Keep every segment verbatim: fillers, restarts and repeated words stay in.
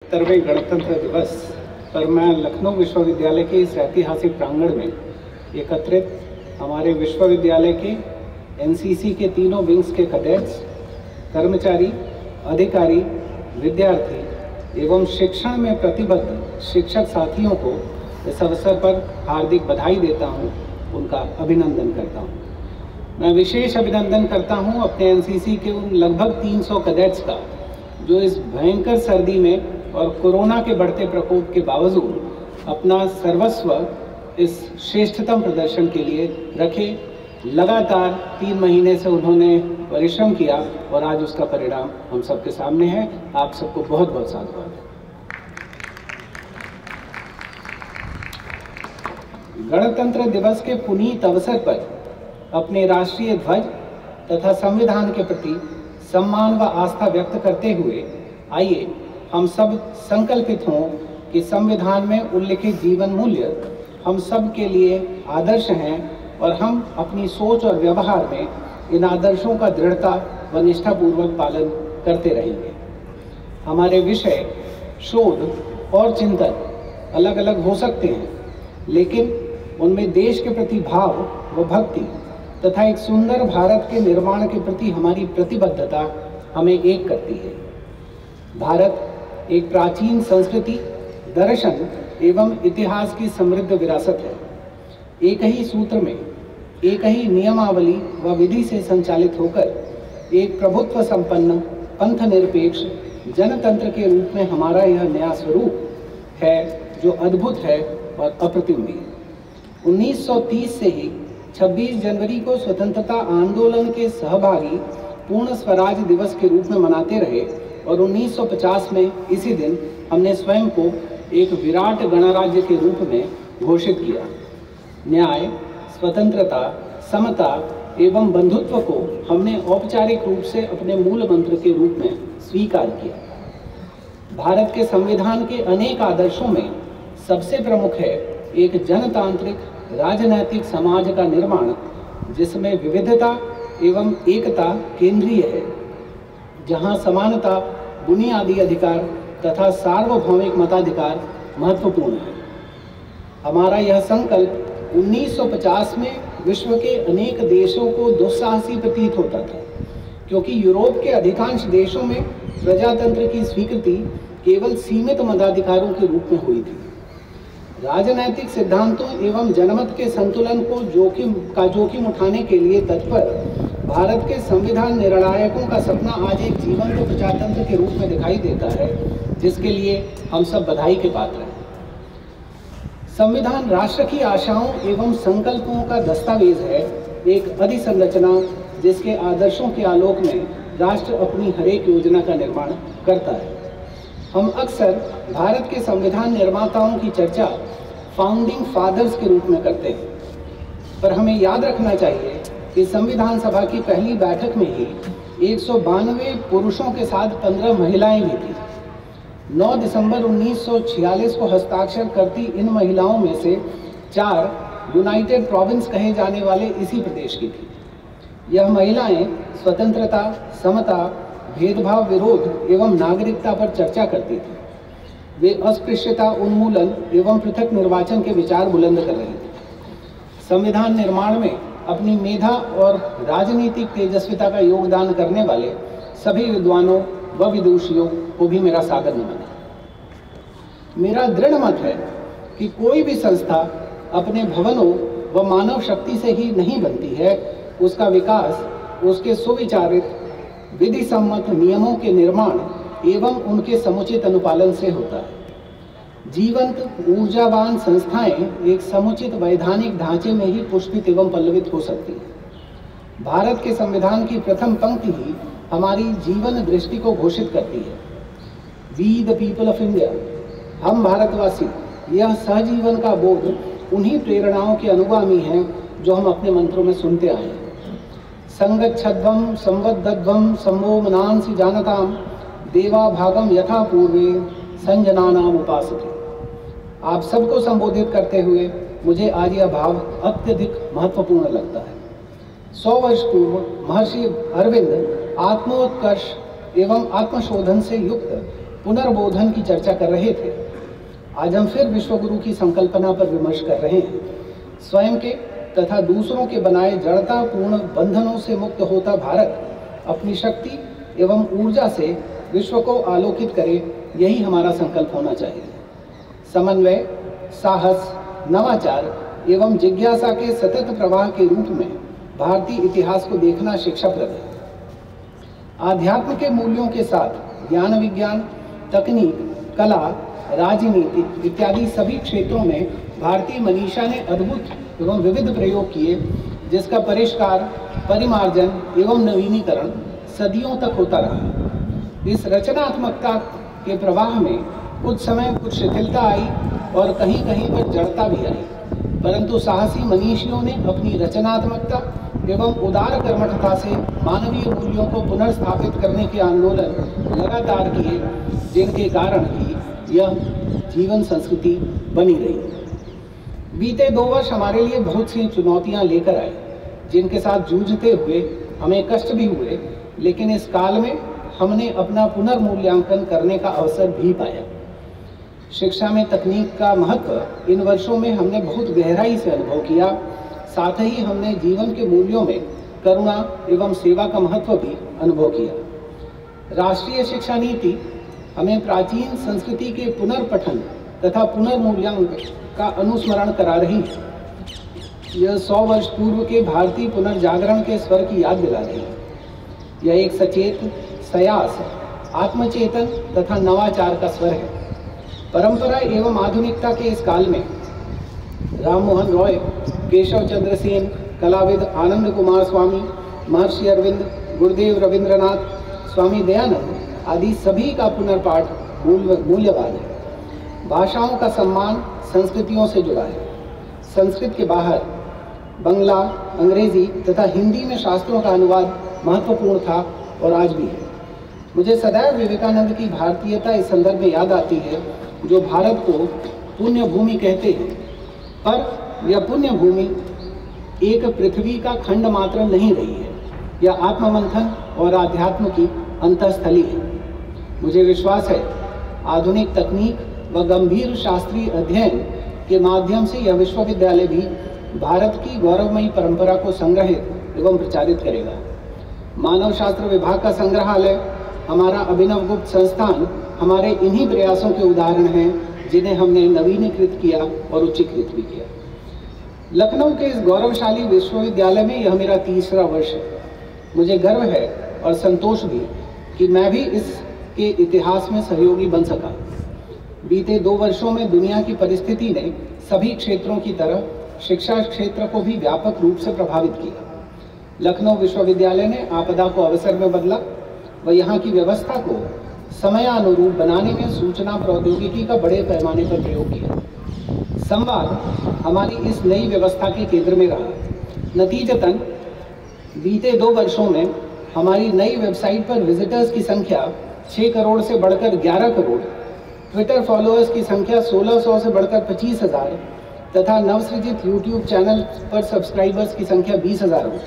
सत्तरवें गणतंत्र दिवस पर मैं लखनऊ विश्वविद्यालय के इस ऐतिहासिक प्रांगण में एकत्रित हमारे विश्वविद्यालय के एनसीसी के तीनों विंग्स के कैडेट्स, कर्मचारी, अधिकारी, विद्यार्थी एवं शिक्षण में प्रतिबद्ध शिक्षक साथियों को इस अवसर पर हार्दिक बधाई देता हूं, उनका अभिनंदन करता हूं। मैं विशेष अभिनंदन करता हूं अपने एनसीसी के उन लगभग तीन सौ कैडेट्स का जो इस भयंकर सर्दी में और कोरोना के बढ़ते प्रकोप के बावजूद अपना सर्वस्व इस श्रेष्ठतम प्रदर्शन के लिए रखे। लगातार तीन महीने से उन्होंने परिश्रम किया और आज उसका परिणाम हम सबके सामने है। आप सबको बहुत बहुत साधुवाद। गणतंत्र दिवस के पुनीत अवसर पर अपने राष्ट्रीय ध्वज तथा संविधान के प्रति सम्मान व आस्था व्यक्त करते हुए आइए हम सब संकल्पित हों कि संविधान में उल्लिखित जीवन मूल्य हम सब के लिए आदर्श हैं और हम अपनी सोच और व्यवहार में इन आदर्शों का दृढ़ता व निष्ठापूर्वक पालन करते रहेंगे। हमारे विषय, शोध और चिंतन अलग अलग हो सकते हैं, लेकिन उनमें देश के प्रति भाव व भक्ति तथा एक सुंदर भारत के निर्माण के प्रति हमारी प्रतिबद्धता हमें एक करती है। भारत एक प्राचीन संस्कृति, दर्शन एवं इतिहास की समृद्ध विरासत है। एक ही सूत्र में, एक ही नियमावली व विधि से संचालित होकर एक प्रभुत्व संपन्न, पंथ निरपेक्ष जनतंत्र के रूप में हमारा यह नया स्वरूप है जो अद्भुत है और अप्रतिम भी। उन्नीस सौ तीस से ही छब्बीस जनवरी को स्वतंत्रता आंदोलन के सहभागी पूर्ण स्वराज दिवस के रूप में मनाते रहे और उन्नीस सौ पचास में इसी दिन हमने स्वयं को एक विराट गणराज्य के रूप में घोषित किया। न्याय, स्वतंत्रता, समता एवं बंधुत्व को हमने औपचारिक रूप से अपने मूल मंत्र के रूप में स्वीकार किया। भारत के संविधान के अनेक आदर्शों में सबसे प्रमुख है एक जनतांत्रिक राजनैतिक समाज का निर्माण जिसमें विविधता एवं एकता केंद्रीय है, जहां समानता, बुनियादी अधिकार तथा सार्वभौमिक मताधिकार महत्वपूर्ण है। हमारा यह संकल्प उन्नीस सौ पचास में विश्व के अनेक देशों को दुस्साहसी प्रतीत होता था, क्योंकि यूरोप के अधिकांश देशों में प्रजातंत्र की स्वीकृति केवल सीमित मताधिकारों के रूप में हुई थी। राजनैतिक सिद्धांतों एवं जनमत के संतुलन को जोखिम का जोखिम उठाने के लिए तत्पर भारत के संविधान निर्णायकों का सपना आज एक जीवंत प्रजातंत्र के रूप में दिखाई देता है, जिसके लिए हम सब बधाई के पात्र हैं। संविधान राष्ट्र की आशाओं एवं संकल्पों का दस्तावेज है, एक अधिसंरचना जिसके आदर्शों के आलोक में राष्ट्र अपनी हरेक योजना का निर्माण करता है। हम अक्सर भारत के संविधान निर्माताओं की चर्चा फाउंडिंग फादर्स के रूप में करते हैं, पर हमें याद रखना चाहिए कि संविधान सभा की पहली बैठक में ही एक सौ बानवे पुरुषों के साथ पंद्रह महिलाएं भी थीं। नौ दिसंबर उन्नीस सौ छियालीस को हस्ताक्षर करती इन महिलाओं में से चार यूनाइटेड प्रोविंस कहे जाने वाले इसी प्रदेश की थी। यह महिलाएं स्वतंत्रता, समता, भेदभाव विरोध एवं नागरिकता पर चर्चा करती थी। वे अस्पृश्यता उन्मूलन एवं पृथक निर्वाचन के विचार बुलंद कर रही थी। संविधान निर्माण में अपनी मेधा और राजनीतिक तेजस्विता का योगदान करने वाले सभी विद्वानों व विदुषियों को भी मेरा सादर नमन है। मेरा दृढ़ मत है कि कोई भी संस्था अपने भवनों व मानव शक्ति से ही नहीं बनती है। उसका विकास उसके सुविचारित विधि सम्मत नियमों के निर्माण एवं उनके समुचित अनुपालन से होता है। जीवंत ऊर्जावान संस्थाएं एक समुचित वैधानिक ढांचे में ही पुष्पित एवं पल्लवित हो सकती हैं। भारत के संविधान की प्रथम पंक्ति ही हमारी जीवन दृष्टि को घोषित करती है। We the people of India, हम भारतवासी, यह सहजीवन का बोध उन्हीं प्रेरणाओं के अनुगामी हैं जो हम अपने मंत्रों में सुनते आए हैं। संगच्छध्वं संवद्धध्वं संवो मनांसि जानताम देवा भागम यथा पूर्वे संजनानाम उपासते। आप सबको संबोधित करते हुए मुझे आज यह भाव अत्यधिक महत्वपूर्ण लगता है। सौ वर्ष पूर्व महर्षि अरविंद आत्मोत्कर्ष एवं आत्मशोधन से युक्त पुनर्बोधन की चर्चा कर रहे थे, आज हम फिर विश्वगुरु की संकल्पना पर विमर्श कर रहे हैं। स्वयं के तथा दूसरों के बनाए जड़तापूर्ण बंधनों से मुक्त होता भारत अपनी शक्ति एवं ऊर्जा से विश्व को आलोकित करे, यही हमारा संकल्प होना चाहिए। समन्वय, साहस, नवाचार एवं जिज्ञासा के सतत प्रवाह के रूप में भारतीय इतिहास को देखना शिक्षाप्रद है। आध्यात्म के मूल्यों के साथ ज्ञान विज्ञान, तकनीक, कला, राजनीति इत्यादि सभी क्षेत्रों में भारतीय मनीषा ने अद्भुत एवं विविध प्रयोग किए, जिसका परिष्कार, परिमार्जन एवं नवीनीकरण सदियों तक होता रहा। इस रचनात्मकता के प्रवाह में कुछ समय कुछ शिथिलता आई और कहीं कहीं पर जड़ता भी आई, परंतु साहसी मनीषियों ने अपनी रचनात्मकता एवं उदार कर्मठता से मानवीय मूल्यों को पुनर्स्थापित करने के आंदोलन लगातार किए, जिनके कारण ही यह जीवन संस्कृति बनी रही। बीते दो वर्ष हमारे लिए बहुत सी चुनौतियां लेकर आए, जिनके साथ जूझते हुए हमें कष्ट भी हुए, लेकिन इस काल में हमने अपना पुनर्मूल्यांकन करने का अवसर भी पाया। शिक्षा में तकनीक का महत्व इन वर्षों में हमने बहुत गहराई से अनुभव किया। साथ ही हमने जीवन के मूल्यों में करुणा एवं सेवा का महत्व भी अनुभव किया। राष्ट्रीय शिक्षा नीति हमें प्राचीन संस्कृति के पुनर्पठन तथा पुनर्मूल्यांकन का अनुस्मरण करा रही है। यह सौ वर्ष पूर्व के भारतीय पुनर्जागरण के स्वर की याद दिला रही है। यह एक सचेत, सयास, आत्मचेतन तथा नवाचार का स्वर है। परंपरा एवं आधुनिकता के इस काल में राम मोहन रॉय, केशव चंद्र सेन, कलाविद आनंद कुमार स्वामी, महर्षि अरविंद, गुरुदेव रविंद्रनाथ, स्वामी दयानंद आदि सभी का पुनर्पाठ मूल्यवान है। भाषाओं का सम्मान संस्कृतियों से जुड़ा है। संस्कृत के बाहर बंगला, अंग्रेजी तथा हिंदी में शास्त्रों का अनुवाद महत्वपूर्ण था और आज भी है। मुझे सदैव विवेकानंद की भारतीयता इस संदर्भ में याद आती है, जो भारत को पुण्य भूमि कहते हैं, पर यह पुण्य भूमि एक पृथ्वी का खंड मात्र नहीं रही है। यह आत्ममंथन और आध्यात्म की अंतःस्थली है। मुझे विश्वास है आधुनिक तकनीक व गंभीर शास्त्रीय अध्ययन के माध्यम से यह विश्वविद्यालय भी भारत की गौरवमयी परंपरा को संग्रहित एवं प्रचारित करेगा। मानव शास्त्र विभाग का संग्रहालय, हमारा अभिनव गुप्त संस्थान हमारे इन्हीं प्रयासों के उदाहरण हैं, जिन्हें हमने नवीनीकृत किया और उच्चीकृत भी किया। लखनऊ के इस गौरवशाली विश्वविद्यालय में यह मेरा तीसरा वर्ष है। मुझे गर्व है और संतोष भी कि मैं भी इसके इतिहास में सहयोगी बन सका। बीते दो वर्षों में दुनिया की परिस्थिति ने सभी क्षेत्रों की तरह शिक्षा क्षेत्र को भी व्यापक रूप से प्रभावित किया। लखनऊ विश्वविद्यालय ने आपदा को अवसर में बदला व यहाँ की व्यवस्था को समयानुरूप बनाने में सूचना प्रौद्योगिकी का बड़े पैमाने पर प्रयोग किया। संवाद हमारी इस नई व्यवस्था के केंद्र में रहा। नतीजतन बीते दो वर्षों में हमारी नई वेबसाइट पर विजिटर्स की संख्या छह करोड़ से बढ़कर ग्यारह करोड़, ट्विटर फॉलोअर्स की संख्या सोलह सौ से बढ़कर पच्चीस हजार तथा नवसृजित यूट्यूब चैनल पर सब्सक्राइबर्स की संख्या बीस हजार हो।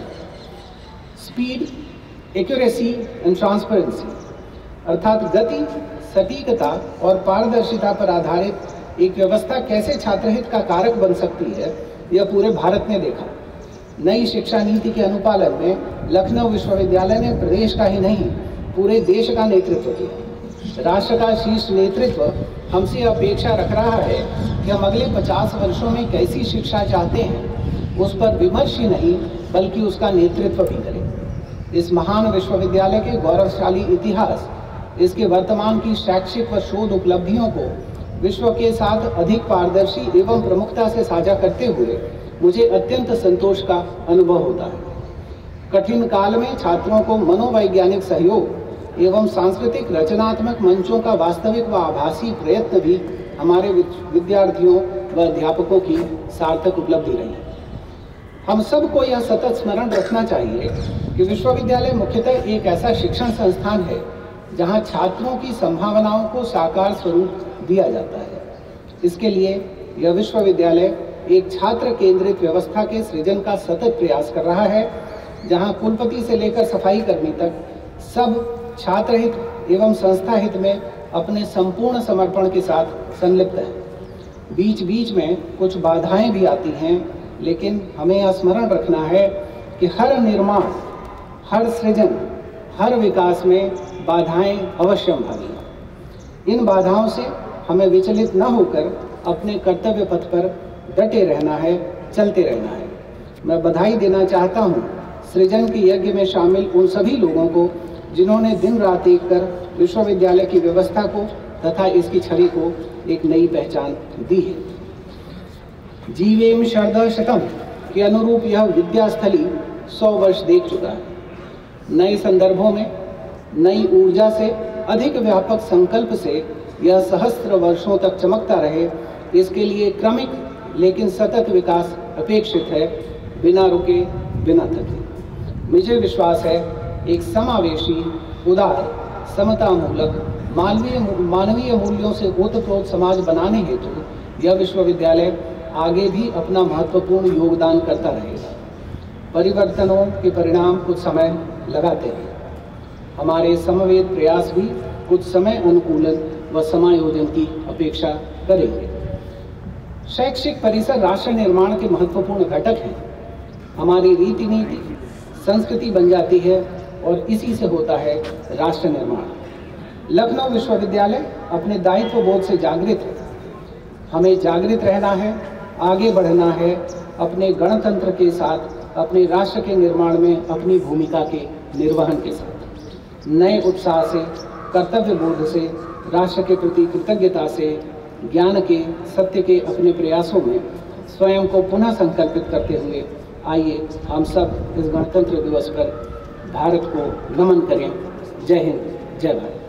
स्पीड, एक्यूरेसी एंड ट्रांसपेरेंसी अर्थात गति, सटीकता और पारदर्शिता पर आधारित एक व्यवस्था कैसे छात्रहित का कारक बन सकती है, यह पूरे भारत ने देखा। नई शिक्षा नीति के अनुपालन में लखनऊ विश्वविद्यालय ने प्रदेश का ही नहीं पूरे देश का नेतृत्व किया। राष्ट्र का शीर्ष नेतृत्व हमसे अपेक्षा रख रहा है कि हम अगले पचास वर्षों में कैसी शिक्षा चाहते हैं, उस पर विमर्श ही नहीं बल्कि उसका नेतृत्व भी करें। इस महान विश्वविद्यालय के गौरवशाली इतिहास, इसके वर्तमान की शैक्षिक व शोध उपलब्धियों को विश्व के साथ अधिक पारदर्शी एवं प्रमुखता से साझा करते हुए मुझे अत्यंत संतोष का अनुभव होता है। कठिन काल में छात्रों को मनोवैज्ञानिक सहयोग एवं सांस्कृतिक रचनात्मक मंचों का वास्तविक व आभासी प्रयत्न भी हमारे विद्यार्थियों व अध्यापकों की सार्थक उपलब्धि रही। हम सबको यह सतत स्मरण रखना चाहिए कि विश्वविद्यालय मुख्यतः एक ऐसा शिक्षण संस्थान है जहां छात्रों की संभावनाओं को साकार स्वरूप दिया जाता है। इसके लिए यह विश्वविद्यालय एक छात्र केंद्रित व्यवस्था के सृजन का सतत प्रयास कर रहा है, जहां कुलपति से लेकर सफाई कर्मी तक सब छात्र हित एवं संस्था हित में अपने संपूर्ण समर्पण के साथ संलिप्त है। बीच बीच में कुछ बाधाएं भी आती हैं, लेकिन हमें यह स्मरण रखना है कि हर निर्माण, हर सृजन, हर विकास में बाधाएं अवश्य भागी हैं। इन बाधाओं से हमें विचलित न होकर अपने कर्तव्य पथ पर डटे रहना है, चलते रहना है। मैं बधाई देना चाहता हूँ सृजन के यज्ञ में शामिल उन सभी लोगों को जिन्होंने दिन रात एक कर विश्वविद्यालय की व्यवस्था को तथा इसकी छवि को एक नई पहचान दी है। जीवेम शरद शतम के अनुरूप यह विद्यास्थली सौ वर्ष देख चुका है। नए संदर्भों में नई ऊर्जा से अधिक व्यापक संकल्प से यह सहस्त्र वर्षों तक चमकता रहे, इसके लिए क्रमिक लेकिन सतत विकास अपेक्षित है, बिना रुके, बिना थके। मुझे विश्वास है एक समावेशी, उदार, समतामूलक, मानवीय मानवीय मूल्यों से ओतप्रोत समाज बनाने हेतु यह विश्वविद्यालय आगे भी अपना महत्वपूर्ण योगदान करता रहेगा। परिवर्तनों के परिणाम कुछ समय लगाते हैं। हमारे समवेत प्रयास भी कुछ समय अनुकूलन व समायोजन की अपेक्षा करेंगे। शैक्षिक परिसर राष्ट्र निर्माण के महत्वपूर्ण घटक हैं। हमारी रीति नीति संस्कृति बन जाती है और इसी से होता है राष्ट्र निर्माण। लखनऊ विश्वविद्यालय अपने दायित्व बोध से जागृत है। हमें जागृत रहना है, आगे बढ़ना है, अपने गणतंत्र के साथ, अपने राष्ट्र के निर्माण में अपनी भूमिका के निर्वहन के साथ नए उत्साह से, कर्तव्य बोध से, राष्ट्र के प्रति कृतज्ञता से, ज्ञान के, सत्य के अपने प्रयासों में स्वयं को पुनः संकल्पित करते हुए आइए हम सब इस गणतंत्र दिवस पर भारत को नमन करें। जय हिंद, जय भारत।